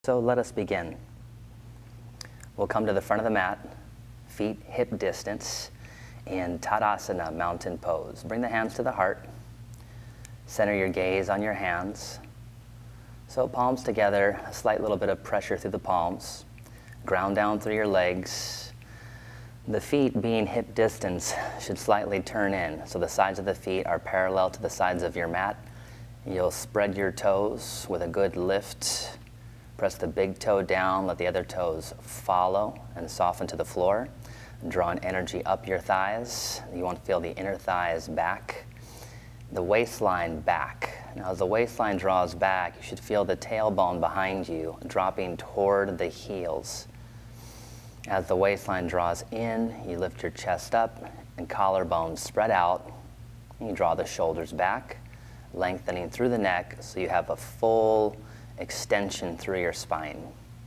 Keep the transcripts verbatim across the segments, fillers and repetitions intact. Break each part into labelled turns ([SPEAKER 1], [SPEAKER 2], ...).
[SPEAKER 1] So let us begin. We'll come to the front of the mat, feet hip distance, in Tadasana, mountain pose. Bring the hands to the heart. Center your gaze on your hands. So palms together, a slight little bit of pressure through the palms. Ground down through your legs. The feet being hip distance should slightly turn in, so the sides of the feet are parallel to the sides of your mat. You'll spread your toes with a good lift. Press the big toe down, let the other toes follow and soften to the floor. Draw an energy up your thighs. You want to feel the inner thighs back. The waistline back. Now as the waistline draws back, you should feel the tailbone behind you dropping toward the heels. As the waistline draws in, you lift your chest up and collarbones spread out. You draw the shoulders back, lengthening through the neck so you have a full extension through your spine.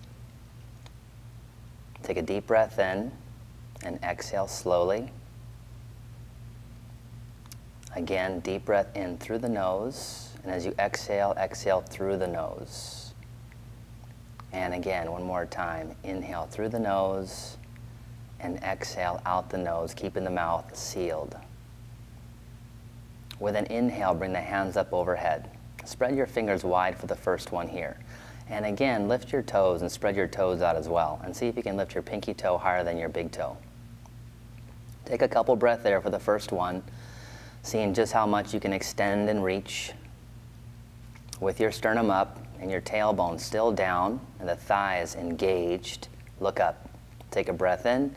[SPEAKER 1] Take a deep breath in and exhale slowly. Again, deep breath in through the nose, and as you exhale, exhale through the nose. And again, one more time, inhale through the nose and exhale out the nose, keeping the mouth sealed. With an inhale, bring the hands up overhead. Spread your fingers wide for the first one here. And again, lift your toes and spread your toes out as well. And see if you can lift your pinky toe higher than your big toe. Take a couple breaths there for the first one, seeing just how much you can extend and reach. With your sternum up and your tailbone still down and the thighs engaged, look up. Take a breath in.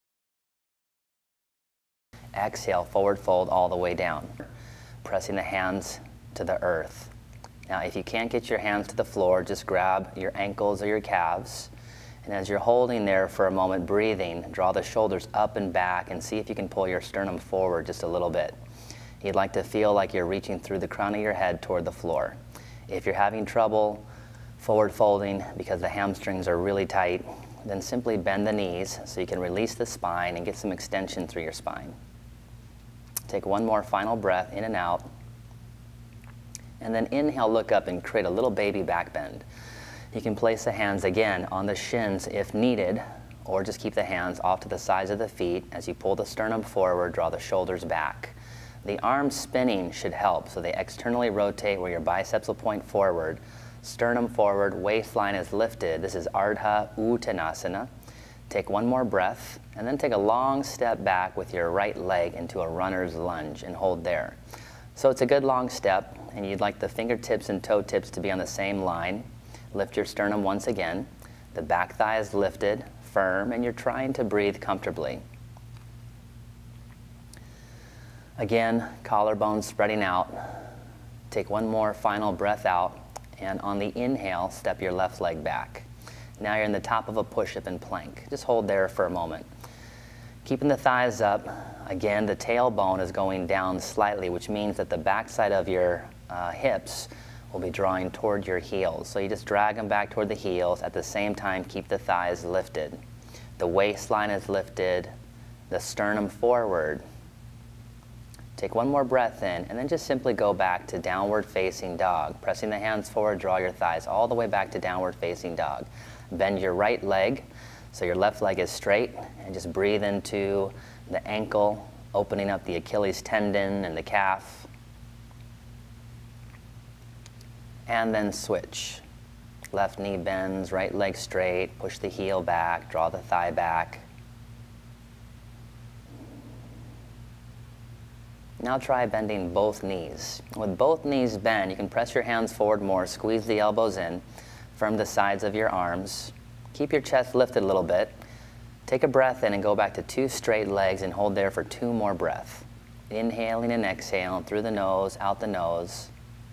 [SPEAKER 1] Exhale, forward fold all the way down. Pressing the hands to the earth. Now if you can't get your hands to the floor, just grab your ankles or your calves. And as you're holding there for a moment, breathing, draw the shoulders up and back and see if you can pull your sternum forward just a little bit. You'd like to feel like you're reaching through the crown of your head toward the floor. If you're having trouble forward folding because the hamstrings are really tight, then simply bend the knees so you can release the spine and get some extension through your spine. Take one more final breath in and out. And then inhale, look up and create a little baby back bend. You can place the hands again on the shins if needed, or just keep the hands off to the sides of the feet. As you pull the sternum forward, draw the shoulders back. The arms spinning should help, so they externally rotate where your biceps will point forward. Sternum forward, waistline is lifted. This is Ardha Uttanasana. Take one more breath, and then take a long step back with your right leg into a runner's lunge and hold there. So it's a good long step, and you'd like the fingertips and toe tips to be on the same line. Lift your sternum once again. The back thigh is lifted, firm, and you're trying to breathe comfortably. Again, collarbones spreading out. Take one more final breath out, and on the inhale, step your left leg back. Now you're in the top of a push-up and plank. Just hold there for a moment. Keeping the thighs up, again, the tailbone is going down slightly, which means that the backside of your uh, hips will be drawing toward your heels. So you just drag them back toward the heels. At the same time, keep the thighs lifted. The waistline is lifted, the sternum forward. Take one more breath in, and then just simply go back to downward facing dog. Pressing the hands forward, draw your thighs all the way back to downward facing dog. Bend your right leg so your left leg is straight, and just breathe into the ankle, opening up the Achilles tendon and the calf. And then switch. Left knee bends, right leg straight, push the heel back, draw the thigh back. Now try bending both knees. With both knees bent, you can press your hands forward more, squeeze the elbows in, firm the sides of your arms. Keep your chest lifted a little bit. Take a breath in and go back to two straight legs and hold there for two more breaths. Inhaling and exhaling through the nose, out the nose.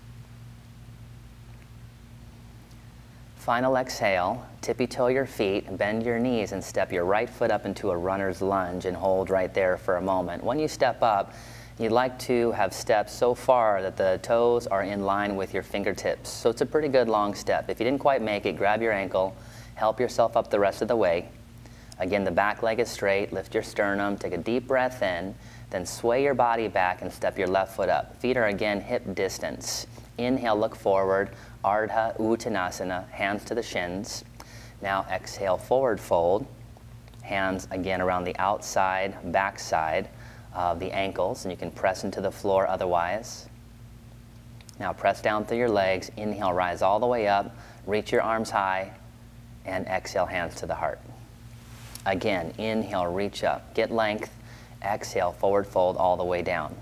[SPEAKER 1] Final exhale, tippy-toe your feet, bend your knees and step your right foot up into a runner's lunge and hold right there for a moment. When you step up, you'd like to have steps so far that the toes are in line with your fingertips. So it's a pretty good long step. If you didn't quite make it, grab your ankle, help yourself up the rest of the way. Again, the back leg is straight, lift your sternum, take a deep breath in, then sway your body back and step your left foot up. Feet are again hip distance. Inhale, look forward, Ardha Uttanasana, hands to the shins. Now exhale, forward fold. Hands again around the outside, back side of the ankles, and you can press into the floor otherwise. Now press down through your legs. Inhale, rise all the way up. Reach your arms high, and exhale, hands to the heart. Again, inhale, reach up. Get length. Exhale, forward fold all the way down.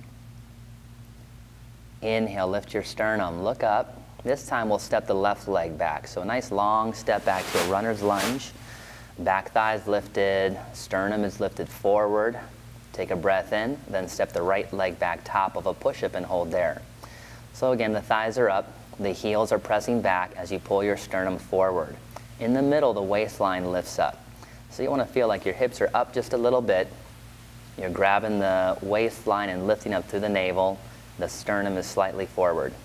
[SPEAKER 1] Inhale, lift your sternum, look up. This time we'll step the left leg back. So a nice long step back to a runner's lunge. Back thighs lifted, sternum is lifted forward. Take a breath in, then step the right leg back, top of a push-up, and hold there. So again, the thighs are up, the heels are pressing back as you pull your sternum forward. In the middle, the waistline lifts up. So you want to feel like your hips are up just a little bit. You're grabbing the waistline and lifting up through the navel. The sternum is slightly forward.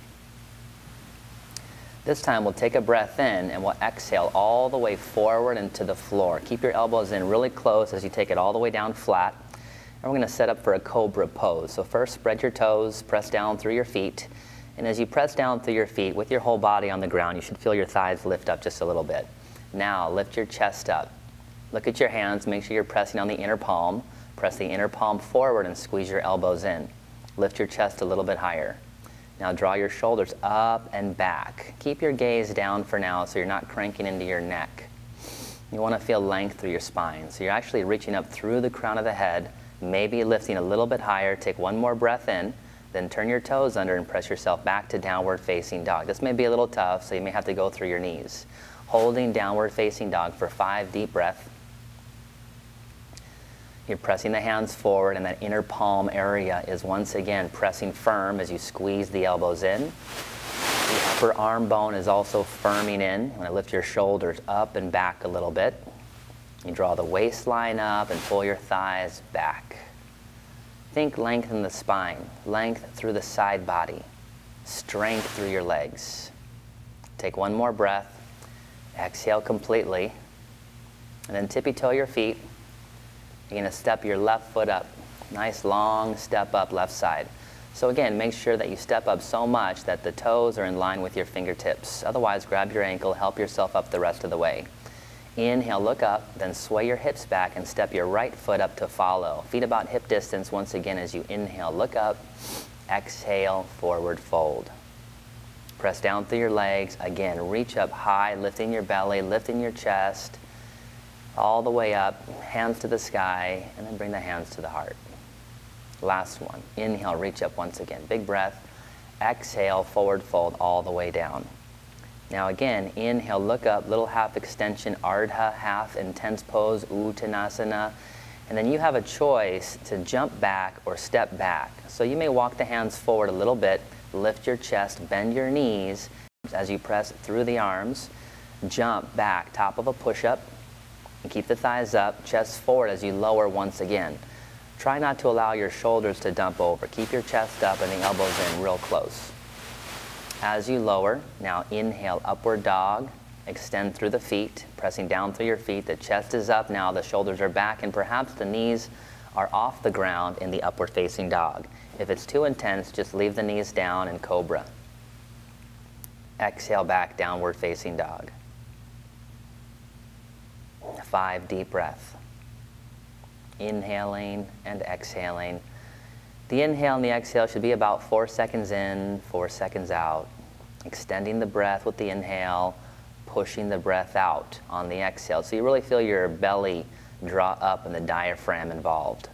[SPEAKER 1] This time we'll take a breath in and we'll exhale all the way forward and to the floor. Keep your elbows in really close as you take it all the way down flat. And we're going to set up for a cobra pose. So first, spread your toes, press down through your feet. And as you press down through your feet with your whole body on the ground, you should feel your thighs lift up just a little bit. Now lift your chest up. Look at your hands, make sure you're pressing on the inner palm. Press the inner palm forward and squeeze your elbows in. Lift your chest a little bit higher. Now draw your shoulders up and back. Keep your gaze down for now so you're not cranking into your neck. You want to feel length through your spine. So you're actually reaching up through the crown of the head, maybe lifting a little bit higher. Take one more breath in, then turn your toes under and press yourself back to downward facing dog. This may be a little tough, so you may have to go through your knees. Holding downward facing dog for five deep breaths. You're pressing the hands forward, and that inner palm area is once again pressing firm as you squeeze the elbows in. The upper arm bone is also firming in. You want to lift your shoulders up and back a little bit. You draw the waistline up and pull your thighs back. Think lengthen the spine, length through the side body, strength through your legs. Take one more breath. Exhale completely. And then tippy-toe your feet. You're going to step your left foot up. Nice long step up left side. So again, make sure that you step up so much that the toes are in line with your fingertips. Otherwise, grab your ankle, help yourself up the rest of the way. Inhale, look up, then sway your hips back and step your right foot up to follow. Feet about hip distance once again as you inhale, look up. Exhale, forward fold. Press down through your legs. Again, reach up high, lifting your belly, lifting your chest. All the way up, hands to the sky, and then bring the hands to the heart. Last one. Inhale, reach up once again. Big breath. Exhale, forward fold all the way down. Now again, inhale, look up, little half extension, Ardha, half intense pose, Uttanasana. And then you have a choice to jump back or step back. So you may walk the hands forward a little bit, lift your chest, bend your knees as you press through the arms. Jump back, top of a push-up. And keep the thighs up, chest forward as you lower once again. Try not to allow your shoulders to dump over. Keep your chest up and the elbows in real close. As you lower, now inhale, upward dog. Extend through the feet, pressing down through your feet. The chest is up now, the shoulders are back, and perhaps the knees are off the ground in the upward facing dog. If it's too intense, just leave the knees down in cobra. Exhale back, downward facing dog. Five deep breaths. Inhaling and exhaling. The inhale and the exhale should be about four seconds in, four seconds out. Extending the breath with the inhale, pushing the breath out on the exhale. So you really feel your belly draw up and the diaphragm involved.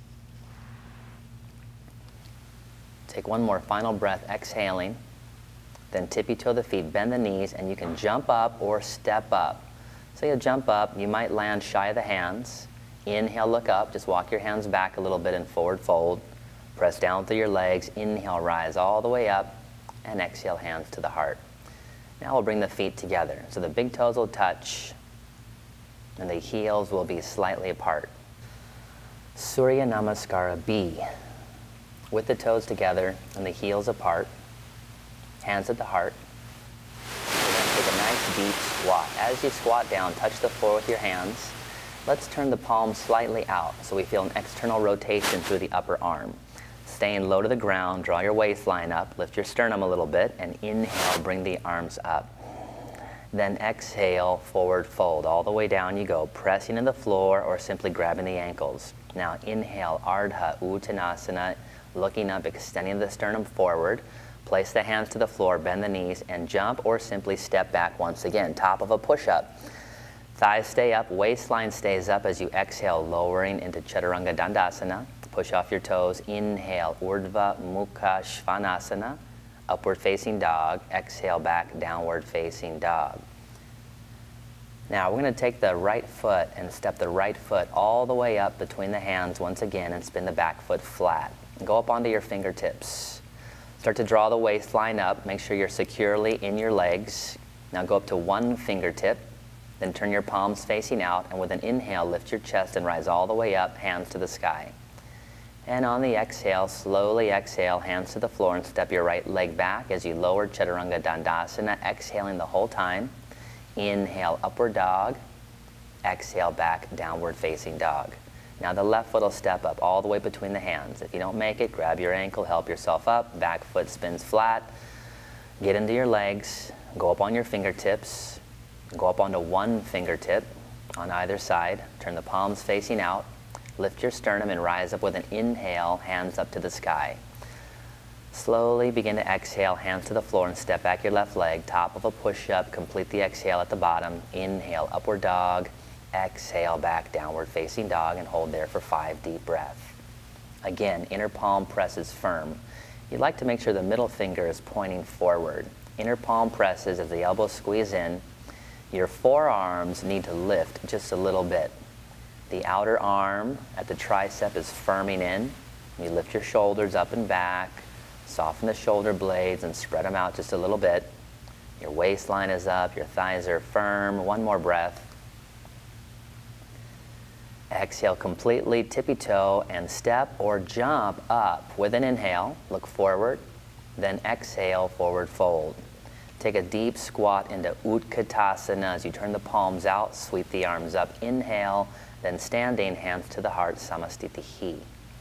[SPEAKER 1] Take one more final breath, exhaling. Then tippy-toe the feet, bend the knees, and you can jump up or step up. So you jump up, you might land shy of the hands. Inhale, look up, just walk your hands back a little bit and forward fold. Press down through your legs, inhale, rise all the way up, and exhale, hands to the heart. Now we'll bring the feet together. So the big toes will touch, and the heels will be slightly apart. Surya Namaskara B. With the toes together and the heels apart, hands at the heart. Take a nice deep squat. As you squat down, touch the floor with your hands. Let's turn the palms slightly out so we feel an external rotation through the upper arm. staying low to the ground, draw your waistline up, lift your sternum a little bit, and inhale, bring the arms up. Then exhale, forward fold. All the way down you go, pressing in the floor or simply grabbing the ankles. Now inhale, Ardha Uttanasana, looking up, extending the sternum forward. Place the hands to the floor, bend the knees, and jump or simply step back once again. Top of a push-up. Thighs stay up, waistline stays up as you exhale, lowering into Chaturanga Dandasana. Push off your toes. Inhale, Urdhva Mukha Svanasana. Upward facing dog. Exhale back, downward facing dog. Now we're going to take the right foot and step the right foot all the way up between the hands once again and spin the back foot flat. Go up onto your fingertips. Start to draw the waistline up. Make sure you're securely in your legs. Now go up to one fingertip. Then turn your palms facing out, and with an inhale, lift your chest and rise all the way up, hands to the sky. And on the exhale, slowly exhale, hands to the floor, and step your right leg back as you lower Chaturanga Dandasana, exhaling the whole time. Inhale, upward dog. Exhale back, downward facing dog. Now the left foot will step up all the way between the hands. If you don't make it, grab your ankle, help yourself up. Back foot spins flat. Get into your legs. Go up on your fingertips. Go up onto one fingertip on either side. Turn the palms facing out. Lift your sternum and rise up with an inhale, hands up to the sky. Slowly begin to exhale, hands to the floor, and step back your left leg. Top of a push-up. Complete the exhale at the bottom. Inhale, upward dog. Exhale back, downward facing dog, and hold there for five deep breaths. Again, inner palm presses firm. You'd like to make sure the middle finger is pointing forward. Inner palm presses as the elbows squeeze in. Your forearms need to lift just a little bit. The outer arm at the tricep is firming in. You lift your shoulders up and back. Soften the shoulder blades and spread them out just a little bit. Your waistline is up. Your thighs are firm. One more breath. Exhale completely, tippy-toe, and step or jump up with an inhale. Look forward. Then exhale, forward fold. Take a deep squat into Utkatasana as you turn the palms out, sweep the arms up. Inhale, then standing, hands to the heart, Samastitihi.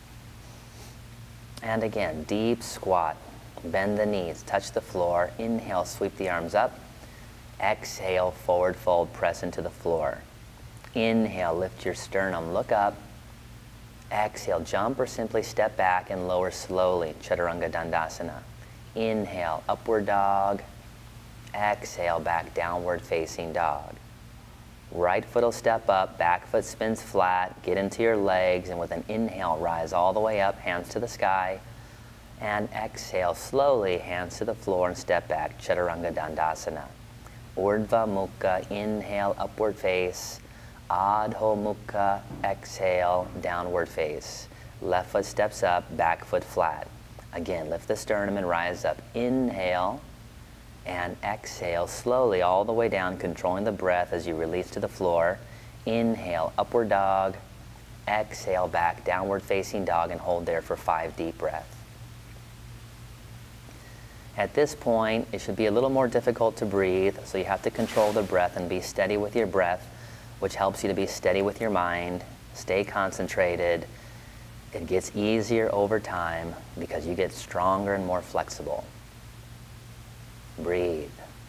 [SPEAKER 1] And again, deep squat. Bend the knees, touch the floor. Inhale, sweep the arms up. Exhale, forward fold, press into the floor. Inhale, lift your sternum, look up. Exhale, jump or simply step back and lower slowly, Chaturanga Dandasana. Inhale, upward dog. Exhale, back, downward facing dog. Right foot will step up, back foot spins flat, get into your legs, and with an inhale, rise all the way up, hands to the sky. And exhale, slowly, hands to the floor and step back, Chaturanga Dandasana. Urdhva Mukha, inhale, upward face. Adho Mukha, exhale, downward face. Left foot steps up, back foot flat. Again, lift the sternum and rise up. Inhale and exhale slowly all the way down, controlling the breath as you release to the floor. Inhale, upward dog. Exhale, back, downward facing dog, and hold there for five deep breaths. At this point, it should be a little more difficult to breathe, so you have to control the breath and be steady with your breath, which helps you to be steady with your mind. Stay concentrated. It gets easier over time because you get stronger and more flexible. Breathe.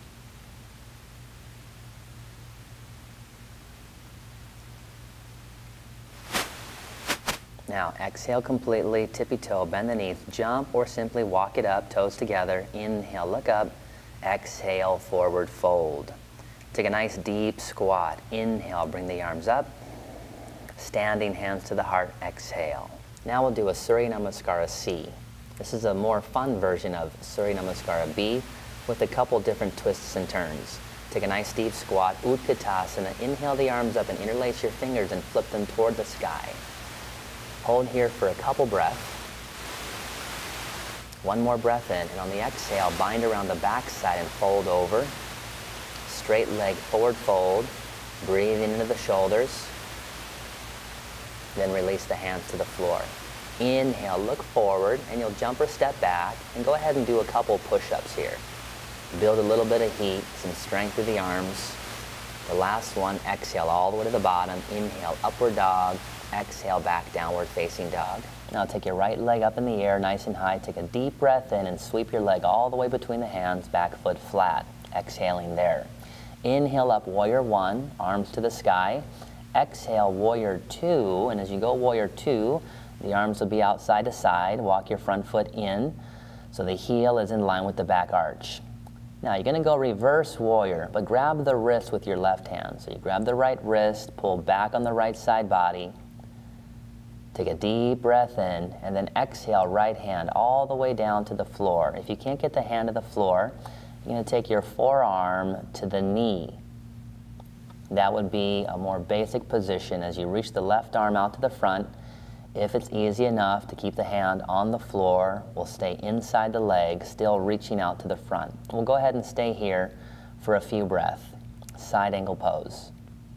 [SPEAKER 1] Now exhale completely, tippy-toe, bend the knees, jump or simply walk it up, toes together. Inhale, look up. Exhale, forward fold. Take a nice deep squat. Inhale, bring the arms up. Standing, hands to the heart, exhale. Now we'll do a Surya Namaskara C. This is a more fun version of Surya Namaskara B with a couple different twists and turns. Take a nice deep squat, Utkatasana. Inhale the arms up and interlace your fingers and flip them toward the sky. Hold here for a couple breaths. One more breath in, and on the exhale, bind around the back side and fold over. Straight leg forward fold. Breathing into the shoulders. Then release the hands to the floor. Inhale, look forward, and you'll jump or step back, and go ahead and do a couple push-ups here. Build a little bit of heat, some strength through the arms. The last one, exhale all the way to the bottom. Inhale, upward dog. exhale back, downward facing dog. Now take your right leg up in the air, nice and high. Take a deep breath in and sweep your leg all the way between the hands, back foot flat, exhaling there. Inhale up, warrior one, arms to the sky. Exhale, warrior two, and as you go warrior two, the arms will be out side to side. Walk your front foot in so the heel is in line with the back arch. Now you're going to go reverse warrior, but grab the wrist with your left hand. So you grab the right wrist, pull back on the right side body. Take a deep breath in, and then exhale, right hand all the way down to the floor. If you can't get the hand to the floor, you're going to take your forearm to the knee. That would be a more basic position as you reach the left arm out to the front. If it's easy enough to keep the hand on the floor, we'll stay inside the leg, still reaching out to the front. We'll go ahead and stay here for a few breaths. Side angle pose.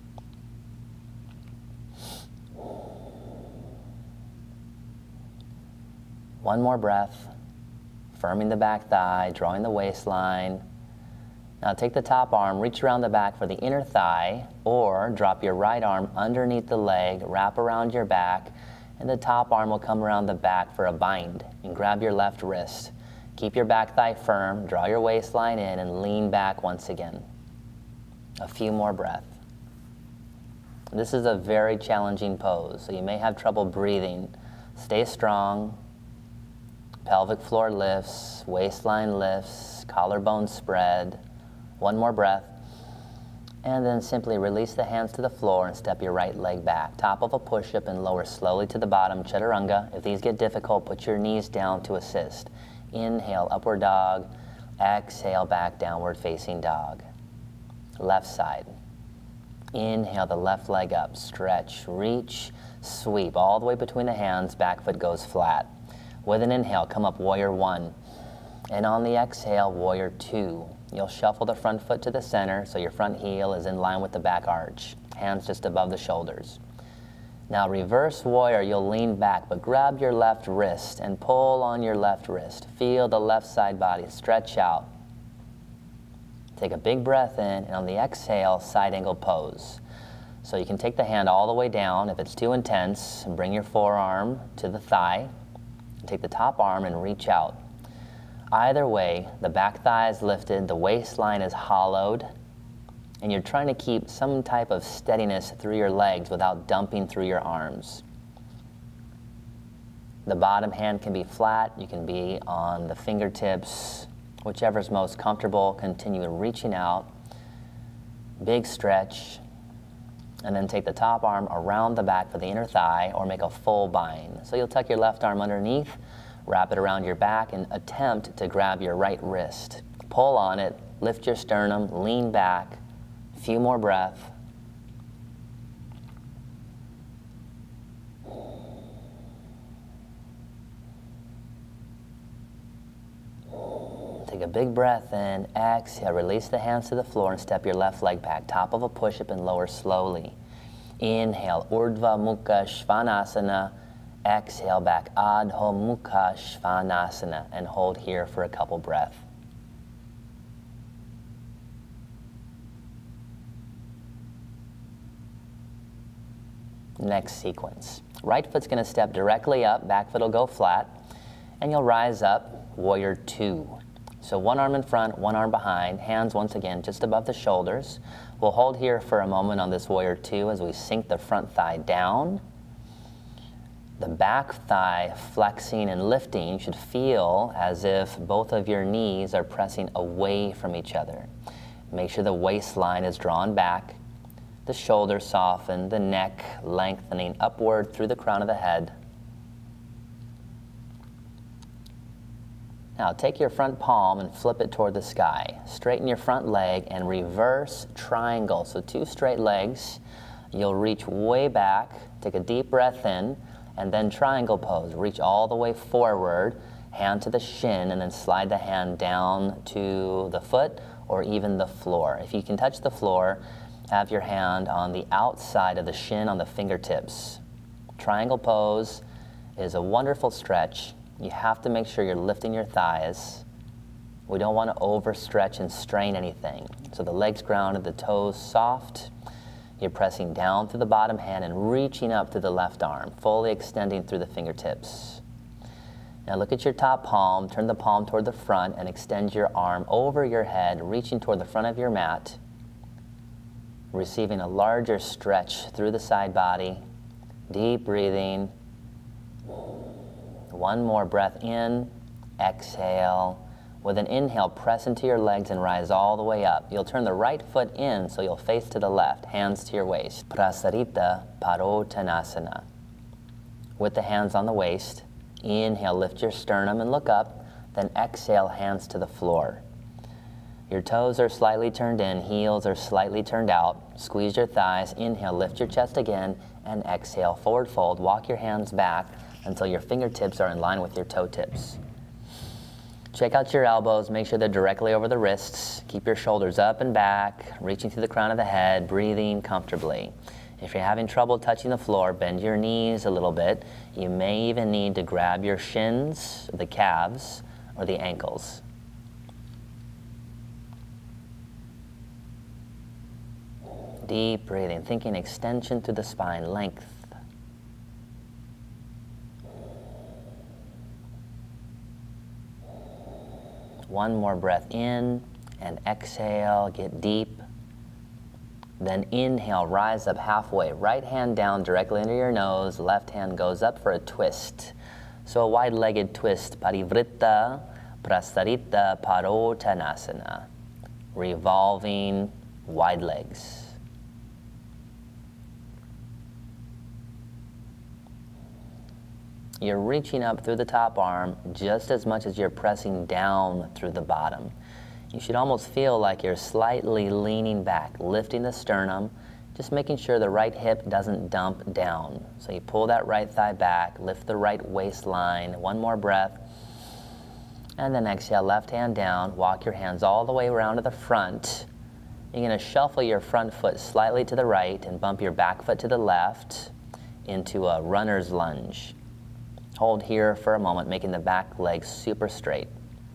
[SPEAKER 1] One more breath, firming the back thigh, drawing the waistline. Now take the top arm, reach around the back for the inner thigh, or drop your right arm underneath the leg, wrap around your back, and the top arm will come around the back for a bind. And grab your left wrist. Keep your back thigh firm, draw your waistline in, and lean back once again. A few more breaths. This is a very challenging pose, so you may have trouble breathing. Stay strong. Pelvic floor lifts, waistline lifts, collarbone spread. One more breath. And then simply release the hands to the floor and step your right leg back. Top of a push-up and lower slowly to the bottom, chaturanga. If these get difficult, put your knees down to assist. Inhale, upward dog. Exhale, back, downward facing dog. Left side. Inhale the left leg up, stretch, reach, sweep all the way between the hands, back foot goes flat. With an inhale, come up warrior one. And on the exhale, warrior two. You'll shuffle the front foot to the center so your front heel is in line with the back arch. Hands just above the shoulders. Now reverse warrior, you'll lean back, but grab your left wrist and pull on your left wrist. Feel the left side body stretch out. Take a big breath in, and on the exhale, side angle pose. So you can take the hand all the way down. If it's too intense, bring your forearm to the thigh. Take the top arm and reach out. Either way, the back thigh is lifted, the waistline is hollowed, and you're trying to keep some type of steadiness through your legs without dumping through your arms. The bottom hand can be flat, you can be on the fingertips, whichever's most comfortable. Continue reaching out, big stretch, and then take the top arm around the back for the inner thigh or make a full bind. So you'll tuck your left arm underneath, wrap it around your back, and attempt to grab your right wrist. Pull on it, lift your sternum, lean back. A few more breaths. Take a big breath in, exhale, release the hands to the floor and step your left leg back. Top of a push-up and lower slowly. Inhale, Urdhva Mukha Svanasana. Exhale back, Adho Mukha Svanasana, and hold here for a couple breaths. Next sequence. Right foot's going to step directly up, back foot will go flat, and you'll rise up, warrior two. So one arm in front, one arm behind, hands once again just above the shoulders. We'll hold here for a moment on this warrior two as we sink the front thigh down. The back thigh flexing and lifting. You should feel as if both of your knees are pressing away from each other. Make sure the waistline is drawn back, the shoulders soften, the neck lengthening upward through the crown of the head. Now take your front palm and flip it toward the sky. Straighten your front leg and reverse triangle. So two straight legs. You'll reach way back, take a deep breath in, and then triangle pose. Reach all the way forward, hand to the shin, and then slide the hand down to the foot or even the floor. If you can touch the floor, have your hand on the outside of the shin on the fingertips. Triangle pose is a wonderful stretch. You have to make sure you're lifting your thighs. We don't want to overstretch and strain anything. So the legs grounded, the toes soft. You're pressing down through the bottom hand and reaching up through the left arm, fully extending through the fingertips. Now look at your top palm, turn the palm toward the front and extend your arm over your head, reaching toward the front of your mat, receiving a larger stretch through the side body. Deep breathing. One more breath in, exhale. With an inhale, press into your legs and rise all the way up. You'll turn the right foot in so you'll face to the left, hands to your waist. Prasarita Padottanasana. With the hands on the waist, inhale, lift your sternum and look up, then exhale, hands to the floor. Your toes are slightly turned in, heels are slightly turned out. Squeeze your thighs, inhale, lift your chest again, and exhale, forward fold. Walk your hands back until your fingertips are in line with your toe tips. Check out your elbows, make sure they're directly over the wrists. Keep your shoulders up and back, reaching through the crown of the head, breathing comfortably. If you're having trouble touching the floor, bend your knees a little bit. You may even need to grab your shins, the calves, or the ankles. Deep breathing, thinking extension through the spine, length. One more breath in and exhale, get deep. Then inhale, rise up halfway. Right hand down directly under your nose, left hand goes up for a twist. So a wide-legged twist, Parivritta Prasarita Padottanasana. Revolving wide legs. You're reaching up through the top arm just as much as you're pressing down through the bottom. You should almost feel like you're slightly leaning back, lifting the sternum, just making sure the right hip doesn't dump down. So you pull that right thigh back, lift the right waistline, one more breath, and then exhale, left hand down, walk your hands all the way around to the front. You're gonna shuffle your front foot slightly to the right and bump your back foot to the left into a runner's lunge. Hold here for a moment, making the back leg super straight.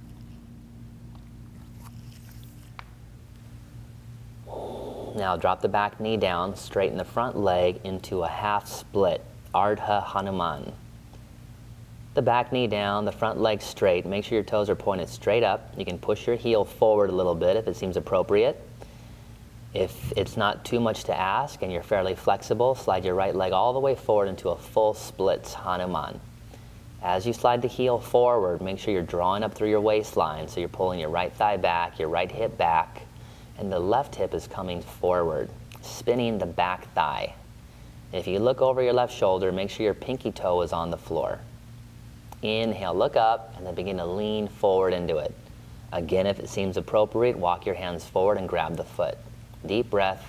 [SPEAKER 1] Now drop the back knee down, straighten the front leg into a half split, Ardha Hanuman. The back knee down, the front leg straight. Make sure your toes are pointed straight up. You can push your heel forward a little bit if it seems appropriate. If it's not too much to ask and you're fairly flexible, slide your right leg all the way forward into a full splits Hanuman. As you slide the heel forward, make sure you're drawing up through your waistline, so you're pulling your right thigh back, your right hip back, and the left hip is coming forward, spinning the back thigh. If you look over your left shoulder, make sure your pinky toe is on the floor. Inhale, look up, and then begin to lean forward into it. Again, if it seems appropriate, walk your hands forward and grab the foot. Deep breath.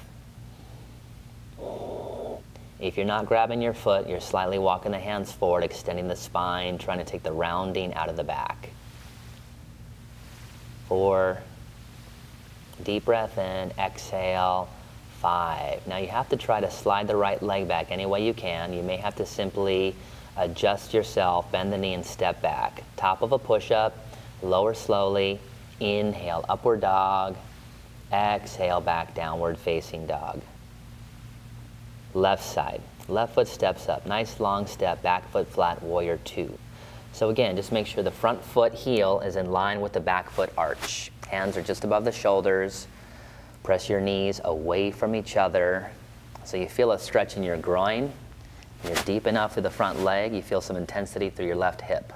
[SPEAKER 1] If you're not grabbing your foot, you're slightly walking the hands forward, extending the spine, trying to take the rounding out of the back. Four. Deep breath in, exhale. Five. Now you have to try to slide the right leg back any way you can. You may have to simply adjust yourself, bend the knee and step back. Top of a push-up, lower slowly. Inhale, upward dog. Exhale, back downward facing dog. Left side, left foot steps up, nice long step, back foot flat, warrior two. So again, just make sure the front foot heel is in line with the back foot arch. Hands are just above the shoulders. Press your knees away from each other. So you feel a stretch in your groin. You're deep enough through the front leg, you feel some intensity through your left hip.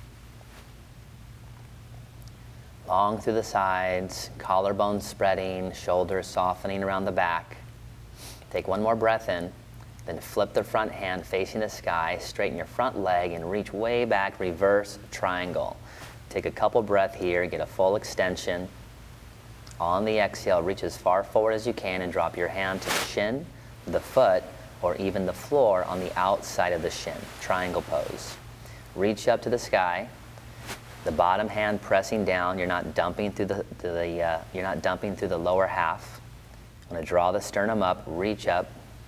[SPEAKER 1] Long through the sides, collarbone spreading, shoulders softening around the back. Take one more breath in, then flip the front hand facing the sky, straighten your front leg and reach way back, reverse triangle. Take a couple breaths here, get a full extension. On the exhale, reach as far forward as you can and drop your hand to the shin, the foot, or even the floor on the outside of the shin, triangle pose. Reach up to the sky, the bottom hand pressing down, you're not dumping through the, to the uh, you're not dumping through the lower half. I'm going to draw the sternum up, reach up,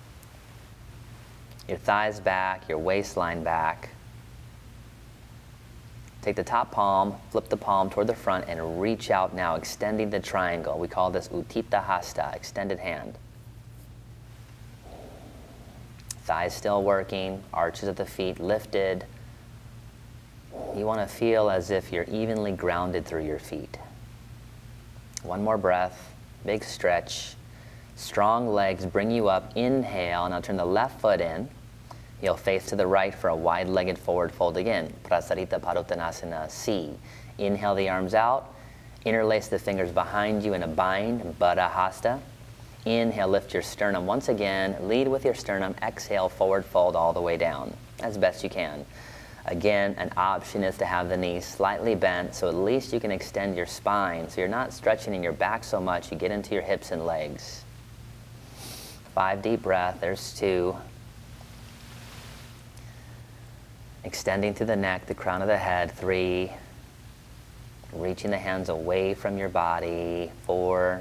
[SPEAKER 1] your thighs back, your waistline back. Take the top palm, flip the palm toward the front, and reach out now, extending the triangle. We call this Uttita Hasta, extended hand. Thighs still working, arches of the feet lifted. You want to feel as if you're evenly grounded through your feet. One more breath, big stretch. Strong legs bring you up. Inhale, now turn the left foot in. You'll face to the right for a wide-legged forward fold again. Prasarita Padottanasana C. Inhale the arms out. Interlace the fingers behind you in a bind, Baddha Hasta. Inhale, lift your sternum once again. Lead with your sternum. Exhale, forward fold all the way down as best you can. Again, an option is to have the knees slightly bent, so at least you can extend your spine, so you're not stretching in your back so much, you get into your hips and legs. Five deep breaths, there's two. Extending through the neck, the crown of the head, three. Reaching the hands away from your body, four.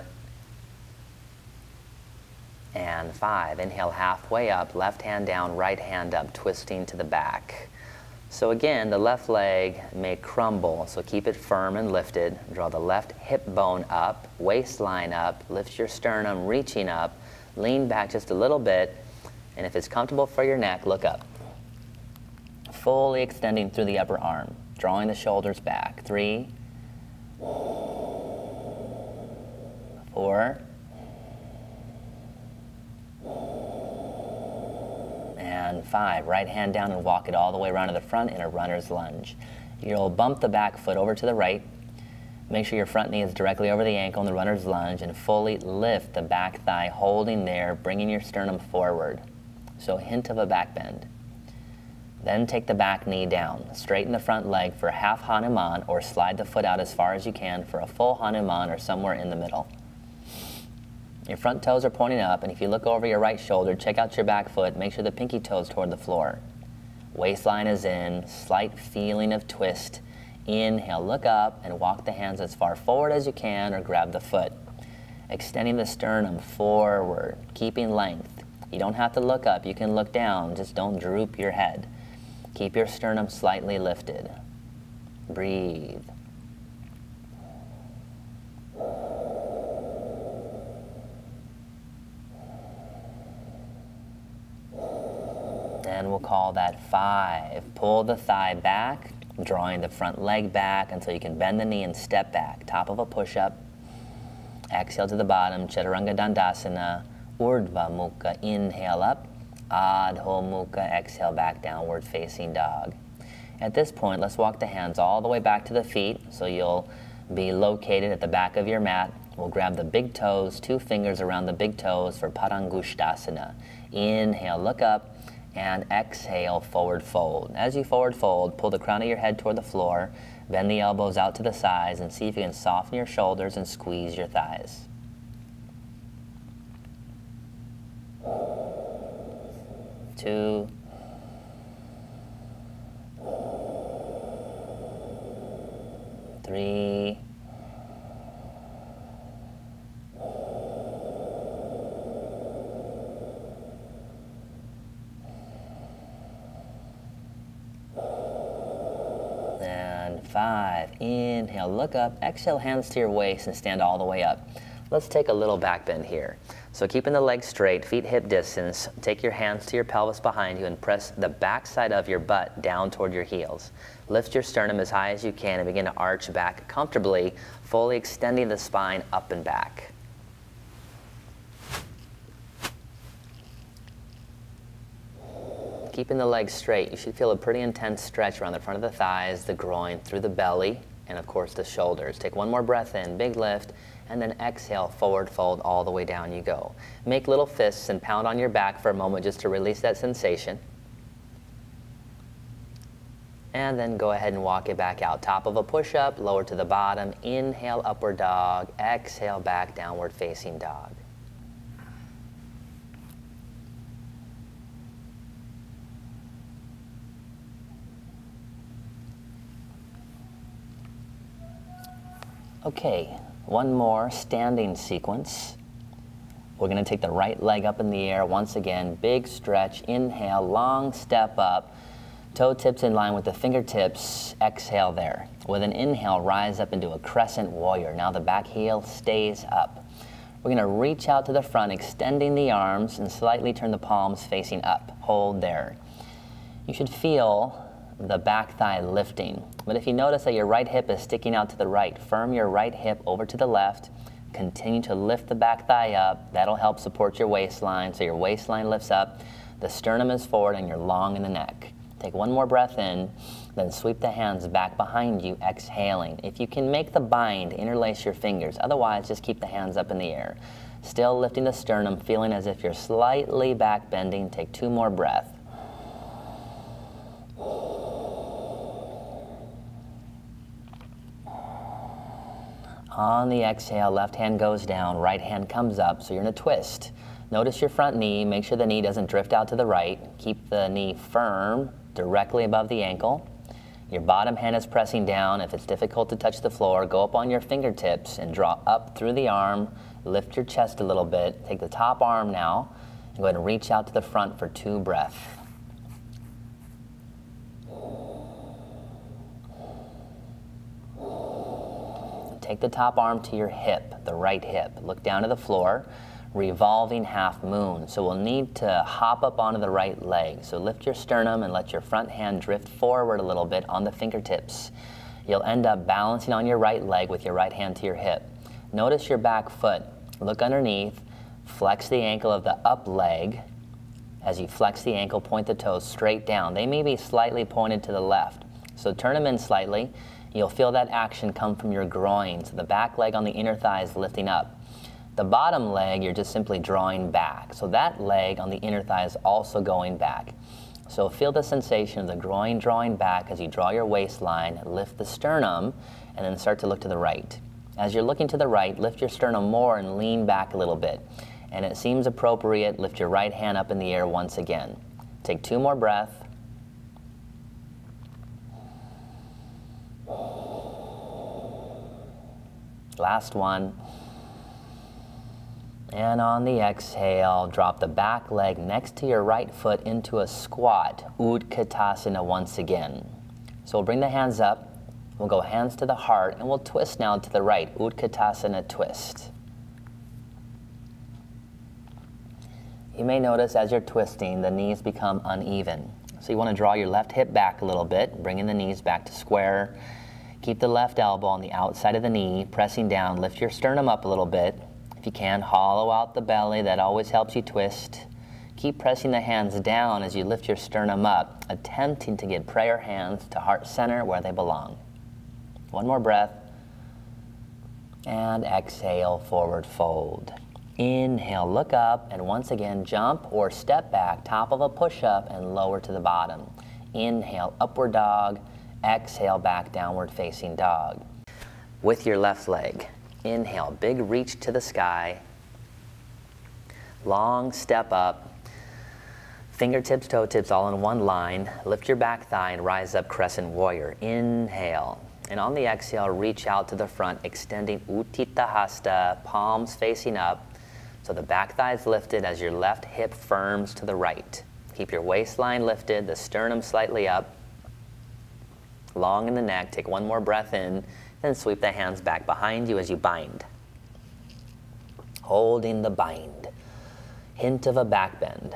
[SPEAKER 1] And five. Inhale halfway up, left hand down, right hand up, twisting to the back. So again, the left leg may crumble, so keep it firm and lifted. Draw the left hip bone up, waistline up, lift your sternum, reaching up, lean back just a little bit, and if it's comfortable for your neck, look up. Fully extending through the upper arm, drawing the shoulders back. Three, four, and five. Right hand down and walk it all the way around to the front in a runner's lunge. You'll bump the back foot over to the right. Make sure your front knee is directly over the ankle in the runner's lunge, and fully lift the back thigh, holding there, bringing your sternum forward. So a hint of a back bend. Then take the back knee down. Straighten the front leg for half Hanuman, or slide the foot out as far as you can for a full Hanuman, or somewhere in the middle. Your front toes are pointing up, and if you look over your right shoulder, check out your back foot. Make sure the pinky toes toward the floor. Waistline is in, slight feeling of twist. Inhale, look up, and walk the hands as far forward as you can, or grab the foot. Extending the sternum forward, keeping length. You don't have to look up, you can look down, just don't droop your head. Keep your sternum slightly lifted. Breathe. And we'll call that five. Pull the thigh back, drawing the front leg back until you can bend the knee and step back. Top of a push-up. Exhale to the bottom, Chaturanga Dandasana. Urdhva Mukha, inhale up. Adho Mukha, exhale back, downward facing dog. At this point, let's walk the hands all the way back to the feet, so you'll be located at the back of your mat. We'll grab the big toes, two fingers around the big toes for Padangusthasana. Inhale, look up. And exhale, forward fold. As you forward fold, pull the crown of your head toward the floor, bend the elbows out to the sides, and see if you can soften your shoulders and squeeze your thighs. Two. Three. Five. Inhale, look up. Exhale, hands to your waist and stand all the way up. Let's take a little back bend here. So keeping the legs straight, feet hip distance, take your hands to your pelvis behind you and press the back side of your butt down toward your heels. Lift your sternum as high as you can and begin to arch back comfortably, fully extending the spine up and back. Keeping the legs straight, you should feel a pretty intense stretch around the front of the thighs, the groin, through the belly, and of course the shoulders. Take one more breath in, big lift, and then exhale, forward fold, all the way down you go. Make little fists and pound on your back for a moment just to release that sensation. And then go ahead and walk it back out. Top of a push-up, lower to the bottom. Inhale, upward dog. Exhale, back, downward facing dog. Okay, one more standing sequence. We're going to take the right leg up in the air once again. Big stretch. Inhale, long step up. Toe tips in line with the fingertips. Exhale there. With an inhale, rise up into a crescent warrior. Now the back heel stays up. We're going to reach out to the front, extending the arms, and slightly turn the palms facing up. Hold there. You should feel the back thigh lifting. But if you notice that your right hip is sticking out to the right, firm your right hip over to the left. Continue to lift the back thigh up. That'll help support your waistline, so your waistline lifts up, the sternum is forward, and you're long in the neck. Take one more breath in, then sweep the hands back behind you, exhaling. If you can make the bind, interlace your fingers. Otherwise, just keep the hands up in the air. Still lifting the sternum, feeling as if you're slightly back bending. Take two more breaths. On the exhale, left hand goes down, right hand comes up, so you're in a twist. Notice your front knee, make sure the knee doesn't drift out to the right. Keep the knee firm, directly above the ankle. Your bottom hand is pressing down. If it's difficult to touch the floor, go up on your fingertips and draw up through the arm. Lift your chest a little bit. Take the top arm now, and go ahead and reach out to the front for two breaths. Take the top arm to your hip, the right hip. Look down to the floor, revolving half moon. So we'll need to hop up onto the right leg. So lift your sternum and let your front hand drift forward a little bit on the fingertips. You'll end up balancing on your right leg with your right hand to your hip. Notice your back foot. Look underneath, flex the ankle of the up leg. As you flex the ankle, point the toes straight down. They may be slightly pointed to the left. So turn them in slightly. You'll feel that action come from your groin, so the back leg on the inner thigh is lifting up. The bottom leg, you're just simply drawing back. So that leg on the inner thigh is also going back. So feel the sensation of the groin drawing back as you draw your waistline, lift the sternum, and then start to look to the right. As you're looking to the right, lift your sternum more and lean back a little bit. And it seems appropriate, lift your right hand up in the air once again. Take two more breaths. Last one. And on the exhale, drop the back leg next to your right foot into a squat, Utkatasana once again. So we'll bring the hands up, we'll go hands to the heart, and we'll twist now to the right, Utkatasana twist. You may notice as you're twisting, the knees become uneven. So you want to draw your left hip back a little bit, bringing the knees back to square. Keep the left elbow on the outside of the knee, pressing down. Lift your sternum up a little bit. If you can, hollow out the belly. That always helps you twist. Keep pressing the hands down as you lift your sternum up, attempting to get prayer hands to heart center where they belong. One more breath. And exhale, forward fold. Inhale, look up, and once again, jump or step back, top of a push-up, and lower to the bottom. Inhale, upward dog. Exhale, back, downward facing dog. With your left leg, inhale, big reach to the sky. Long step up. Fingertips, toe tips all in one line. Lift your back thigh and rise up, crescent warrior. Inhale. And on the exhale, reach out to the front, extending Utthita Hasta, palms facing up. So the back thigh is lifted as your left hip firms to the right. Keep your waistline lifted, the sternum slightly up. Long in the neck. Take one more breath in, then sweep the hands back behind you as you bind. Holding the bind. Hint of a back bend.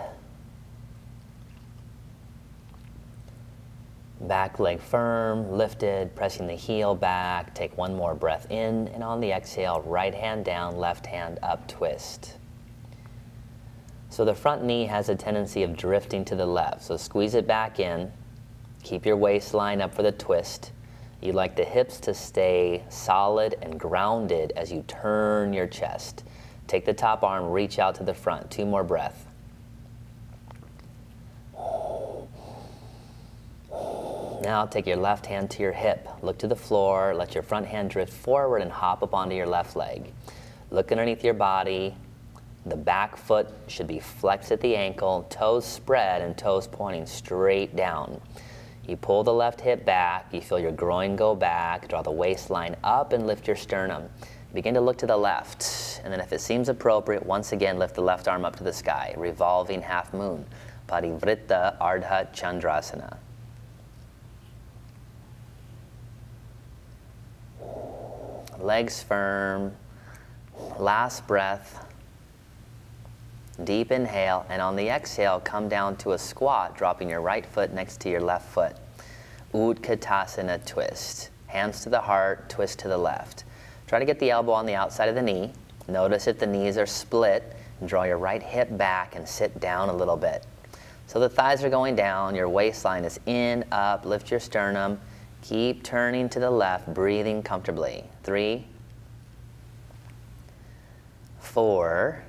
[SPEAKER 1] Back leg firm, lifted, pressing the heel back. Take one more breath in, and on the exhale, right hand down, left hand up, twist. So the front knee has a tendency of drifting to the left, so squeeze it back in. Keep your waistline up for the twist. You'd like the hips to stay solid and grounded as you turn your chest. Take the top arm, reach out to the front. Two more breaths. Now take your left hand to your hip. Look to the floor. Let your front hand drift forward and hop up onto your left leg. Look underneath your body. The back foot should be flexed at the ankle, toes spread and toes pointing straight down. You pull the left hip back, you feel your groin go back, draw the waistline up and lift your sternum. Begin to look to the left, and then if it seems appropriate, once again lift the left arm up to the sky, revolving half moon, Parivritta Ardha Chandrasana. Legs firm, Last breath. Deep inhale, and on the exhale, come down to a squat, dropping your right foot next to your left foot. Utkatasana twist. Hands to the heart, twist to the left. Try to get the elbow on the outside of the knee. Notice if the knees are split, and draw your right hip back and sit down a little bit. So the thighs are going down, your waistline is in, up, lift your sternum. Keep turning to the left, breathing comfortably. Three, four,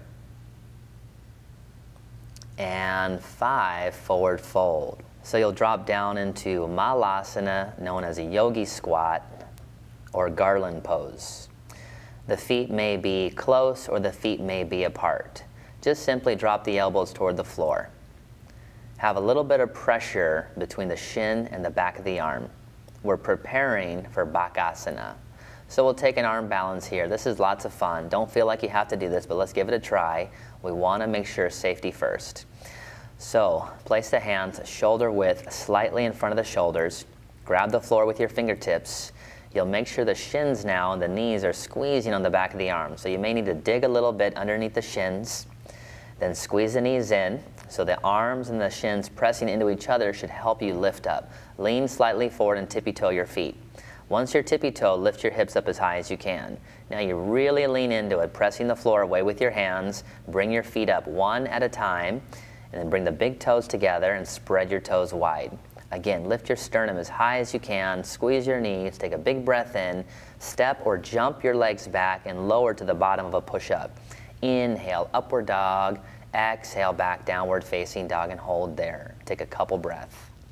[SPEAKER 1] and five, forward fold. So you'll drop down into Malasana, known as a yogi squat or garland pose. The feet may be close or the feet may be apart. Just simply drop the elbows toward the floor. Have a little bit of pressure between the shin and the back of the arm. We're preparing for Bakasana. So we'll take an arm balance here. This is lots of fun. Don't feel like you have to do this, but let's give it a try. We want to make sure safety first. So place the hands shoulder width slightly in front of the shoulders. Grab the floor with your fingertips. You'll make sure the shins now and the knees are squeezing on the back of the arm. So you may need to dig a little bit underneath the shins. Then squeeze the knees in. So the arms and the shins pressing into each other should help you lift up. Lean slightly forward and tippy-toe your feet. Once you're tippy-toe, lift your hips up as high as you can. Now you really lean into it, pressing the floor away with your hands. Bring your feet up one at a time, and then bring the big toes together and spread your toes wide. Again, lift your sternum as high as you can, squeeze your knees, take a big breath in, step or jump your legs back and lower to the bottom of a push-up. Inhale, upward dog. Exhale, back downward facing dog and hold there. Take a couple breaths.